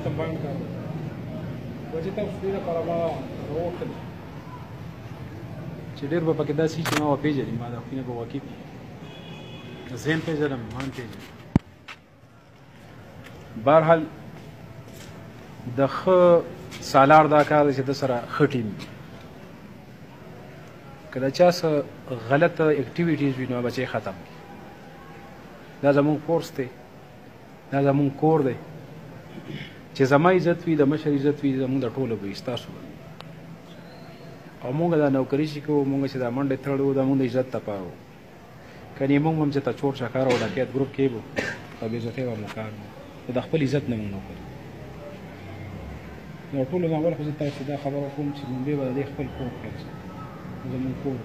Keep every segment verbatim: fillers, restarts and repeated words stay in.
کمباین کار وجه تاسو دې لپاره ما راوغوښتل چې ډېر به پکې داسې چې ما وپېژني ما د هغوی نه به واقف وي زه هم پېژنم ما هم پېژنم بهرحال د ښه سالار دا کار دی چې د سره ښه ټیم وي که د چا څه غلطه اکټیویټیز وي نو بچی ختم کړي دا زمونږ کورس دی دا زمونږ کور دی چې زما عزت وي د مشر عزت وي زمونږ د ټولو به وي ستاسو به او مونږ دا نوکري چې کوو مونږ چې دا منډې تړو دا مونږ د عزت دپاره وو کنې مونږ هم چې ته چور چکار او ډکیت ګروپ کې به او بې عزتۍ به مو کار نو د خپل عزت نه مونږ نوکري نو ټولو نه اول خو زه تاسو دا خبره کوم چې لومبۍ به د دې خپل کور خرڅ زمونږ کور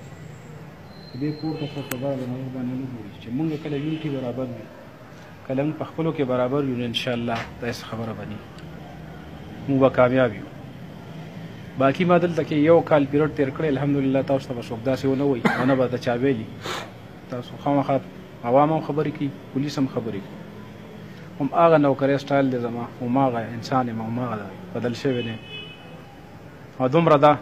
د دې کور ته خو خبره د نظر باندې نه ګوري چې مونږ کله یونټي برابر وي کله موږ په خپلو کې برابر یو نو انشاءالله داسې خبره به نه موږ به کامیاب یو باقي ما دلته کې یو کال پیریډ تېر کړی الحمدلله تاسو ته به څوک داسې ونه وایي او نه به د چا ویلي تاسو خامخا عوام هم خبرې کوي پولیس هم خبرې کوي هم هغه نوکری سټایل دی زما هماغه انسان یم هماغه بدل شوی دی او دومره ده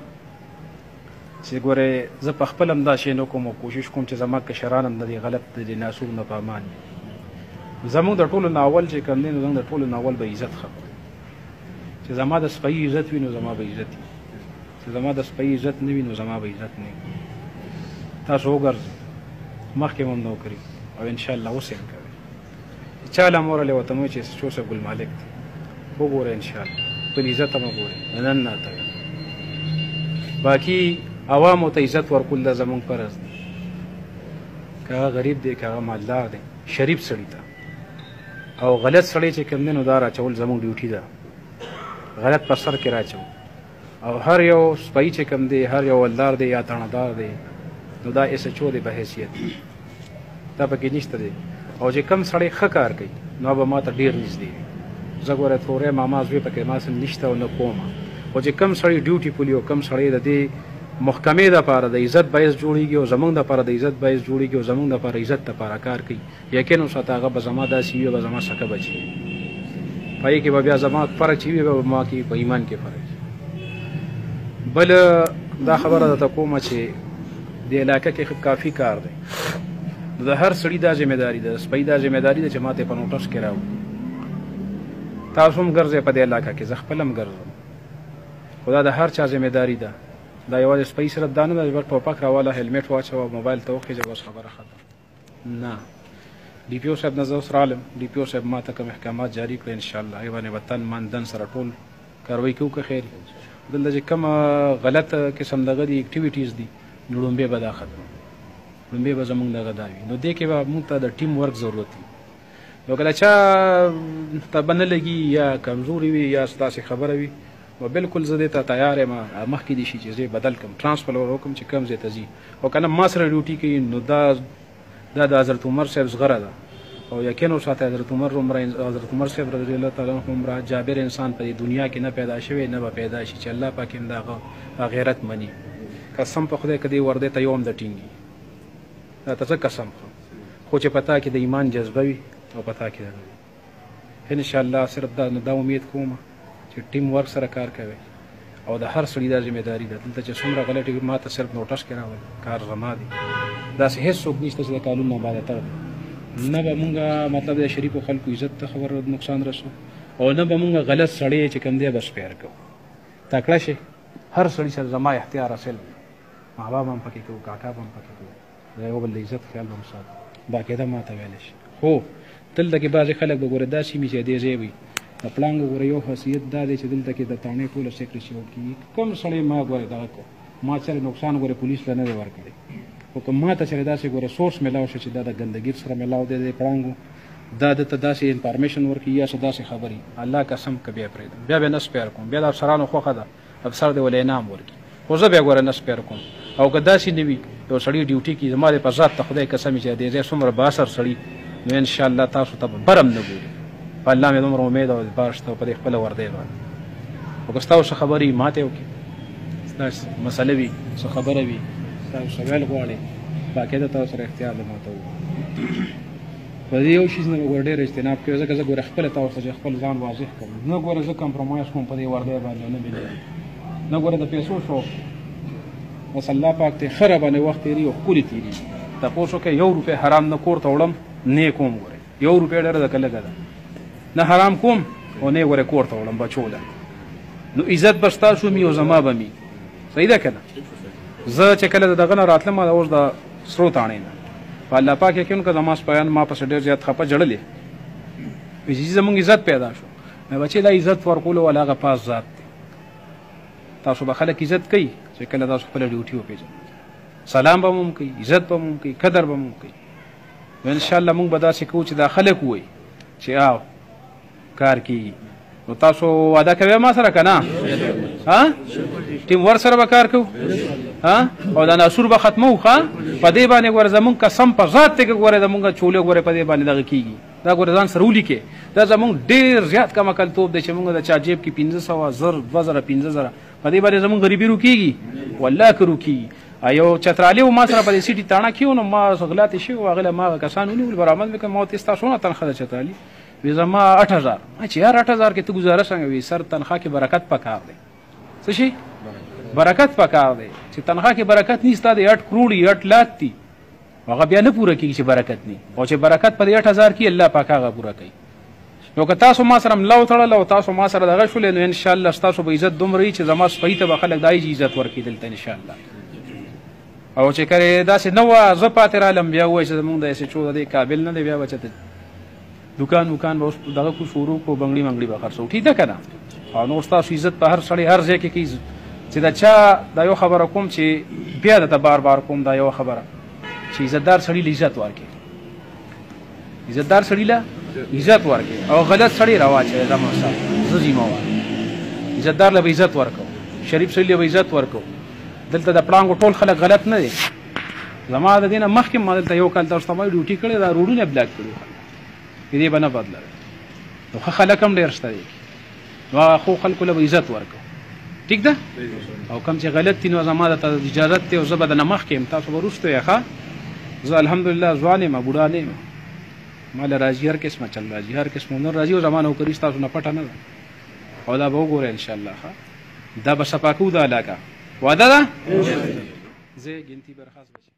چې ګورې زه په خپل هم دا شی نه کوم او کوشش کوم چې زما کشران هم د دې غلط د دې ناسوب نه په امان وي زمونږ د ټولو ناول چې کوم دی نو زموږ د ټولو ناول به عزت ښه چې زما د سپۍ عزت وي نو زما به عزت وي چې زما د سپۍ عزت نه وي نو زما به عزت نه وي تاسو وګرځئ مخکې مو هم نوکري او انشاءالله اوس یې هم کوئ چا له مورلې ورته مو چې شو صاحب ګل مالک دی وګورئ انشاءالله خپل عزت هم وګورئ نن نه ته باقي عوامو ته عزت ورکول دا زمونږ فرض دی که هغه غریب دی که هغه مالدار دی شریف سړي ته او غلط سړی چې کوم دی نو دا راچول زموږ ډیوټي ده غلط په سر کې راچو او هر یو سپی چې کوم دی هر یو ولدار دی یا تڼهدار دی نو دا ایس ایچ او دی په حیثیت دا پکې نشته دی او چې کوم سړی ښه کار کوي نو به ما ته ډېر نږدې وي زه ګوره تورې ماما زوی پکې ما سره نشته او نه کوم او چې کوم سړی ډیوټي پولي او کوم سړی د دې محکمې دپاره د عزت باعث جوړېږي او زمونږ دپاره د عزت باعث جوړېږي او زمونږ دپاره عزت دپاره کار کوي یقین وساته هغه به زما داسې وي به زما سکه بچي وي په هغې کې به بیا زما فرق چې وي به ما کې په ایمان کې فرق بل دا خبره درته کومه چې د علاقه کې کافي کار دی نو د هر سړي دا ذمهداري ده د سپۍ دا ذمهداري ده چې ما ته په نوټس کې راوړي تاسو هم ګرځئ په دې علاقه کې زه خپل هم ګرځم خو دا د هر چا ذمهداري ده دا یوازې سپۍ صرف دا نه ده چې ټوپک راواله هیلمټ واچوه موبایل ته وخېږه بس خبره ختم نه ډي پي او صاحب نه زه اوس راغلم ډي پي او صاحب ما ته کوم احکامات جاري کړي انشاءالله هغې باندې به تن من دن سره ټول کاروایي کوو که خیر دلته چې کومه غلط قسم دغه دي اکټیویټیز دي نو لومبۍ به دا ختم لومبۍ به زمونږ دغه دا وي نو دې کې به مونږ ته د ټیم ورک ضرورت وي نو کله چا ته به نه لګي یا کمزوري وي یا ستاسې خبره وي نو بالکل زه دې ته تیار یم مخکې دې شي چې زه بدل کړم ټرانسفر وکړم چې کوم ځای ته ځي او که نه ما سره ډیوټي کوي نو دا دا د حضرت عمر صاحب زغره ده او یقین وساته حضرت عمر عمره حضرت عمر صاحب رضی الله تعالی عنه عمره جابر انسان په دنیا کې نه پیدا شوی نه به پیدا شي چې الله پاک هم د هغه غیرت مني قسم په خدای که دې وردی ته یو هم د ټینګي دا ته څه قسم خورم خو چې په تا کې د ایمان جذبه وي او په تا کې د انشاءالله صرف دا دا امید کوم چې ټیم ورک سره کار کوي او د هر سړي دا ذمهداري ده دلته چې څومره غلطي ما ته صرف نوټس کې راول کار زما دی داسې هېڅ څوک نشته چې د قانون نه باندې تړ نه به مونږ مطلب د شریفو خلکو عزت ته خبر نقصان رسو او نه به مونږ غلط سړی چې کوم دی بس پیر کوو تکړه شي هر سړي سره زما اختیار حاصل ما باب هم پکې کوو کاکا به هم پکې کوو د یو بل د عزت خیال به هم ساتو باقاعده ما ته ویلی شي خو دلته کې بعضې خلک به ګوره داسې وي چې دې ځای وي د پړانګ ګوره یو خاصیت دا دی چې دلته کې د تاڼې ټوله سیکرسي وکړي کوم سړی ما ګوره دغه کو ما سره نقصان ګوره پولیس له نه دی ورکړی خو که ما ته سره داسې ګوره سورس میلاو شي چې دا د ګندګي سره میلاو دی د پړانګو دا دته داسې انفارمیشن ورکړي یا څه داسې خبرې الله قسم که بیا پرېږدم بیا بیا نه سپیر کوم بیا د افسرانو خوښه ده افسر دی ولې انعام ورکړي خو زه بیا ګوره نه سپیر کوم او که داسې نه وي یو سړي ډیوټي کړي زما د په ذات ته خدای قسم چې دې ځای څومره بااثر سړي نو انشاءالله تاسو ته به برم نه ګوري په الله مې دومره امید او اعتبار شته په دې خپله وردی باندې خو که ستا څه خبرې وي ما ته یې وکړي ستا مسله وي څه خبره وي تاسو سوال غواړئ باقاعده تاسو سره اختیار ده ما ته ووایئ په دې یو شي نه ګور ډېر اجتناب کوي ځکه زه ګور خپل تاسو ته خپل ځان واضح کوم نه ګور زه کمپرمایز کوم په دې وردی باندې نه بلی نه ګور د پیسو شو بس الله پاک ته خره باندې وخت تیری او کلی تیری تاسو کې یو روپے حرام نه کور ته وړم نه کوم ګور یو روپے ډېر د کله کده نه حرام کوم او نه ګور کور ته وړم بچوله نو عزت بستا شو می او زما به می صحیح ده کنه زه چې کله دغه نه راتلم دا اوس د سرو تاڼې نه په الله پاک یقین که زما سپیان ما پسې ډېر زیات خفه جړلې چې زمونږ عزت پیدا شو مې بچې دا عزت ورکولو والا هغه پاس ذات دی تاسو به خلک عزت کوي چې کله تاسو خپله ډیوټي وپېژنئ سلام به مو کوي عزت به مو کوي قدر به مو کوي نو انشاءالله مونږ به داسې کوو چې دا خلک ووایي چې آو کار کېږي نو تاسو وعده کوئ ما سره که نه ها ټیم ور سره به کار کوو ها او دا ناسور به ختمو ښه په دې باندې ګوره زمونږ قسم په ذات دی که ګوره زمونږ چولې ګوره په دې باندې دغه کېږي دا ګوره ځان سره ولیکې دا زمونږ ډېر زیات کم عقلتوب دی چې مونږ د چا جیب کې پنځه سوه زر دوه زره پنځه زره په دې باندې زمونږ غریبي روکېږي والله که روکېږي یو چترالي و ما سره په دې سیټي تاڼه کې و نو ما غلاتې شوي و هغې له ما هغه کسان ونیول برآمد مې کړم ما ورته ستا څونه تنخوا ده چترالي وی زما اټ هزار چې یار اټ هزار کې ته ګزاره څنګه وي سر تنخوا کې برکت پکار دی څه شي برکت پکار دی چې تنخوا کې برکت نی ستا د اټ کروڑ اټ لاک دي هغه بیا نه پوره کېږي چې برکت نی او چې برکت په دې اټ هزار کې الله پاک هغه پوره کوي نو که تاسو ما سره ملا وتړله او تاسو ما سره دغه شولې نو انشاءالله ستاسو به عزت دومره وي چې زما سپۍ ته به خلک دای عزت ورکړي دلته انشاءالله او چې کله داسې نه وه زه پاتې رالم بیا ووایي چې زمونږ د ایس ایچ او د دې قابل نه دی بیا به چېرته دکان وکان به اوس دغه کو شروع کو بنګړي منګړي به خرڅو ټیک ده که نه او نو ستاسو عزت په هر سړی هر ځای کې کوي چې د چا دا یو خبره کوم چې بیا درته بار بار کوم دا یو خبره چې عزتدار سړي له عزت ورکړي عزتدار سړي له عزت ورکړي او غلط سړي راواچوي دا مثال زه ذمه وایم عزتدار له به عزت ورکوو شریف سړي له به عزت ورکوو دلته د پړانګو ټول خلک غلط نه دي زما د دې نه مخکې ما دلته یو کال تاسو ته ما ډیوټي کړې دا روډونه بلاک کړي دې به نه بدلوي نو ښه خلک هم ډېر شته دي نو هغه خو خلکو له به عزت ورکړو ټیک ده او کوم چې غلط دي نو زما درته اجازت دی او زه به د نه مخکې یم تاسو به وروسته یې ښه زه الحمدلله ځوان یم بوډا نه یم ما له راځي هر قسمه چل راځي هر قسم هنر راځي او زما نوکري ستاسو نه پټه نه ده او دا به وګورئ انشاءالله ښه دا به صفا کوو دا علاقه وعده ده زه ګنتي برخاست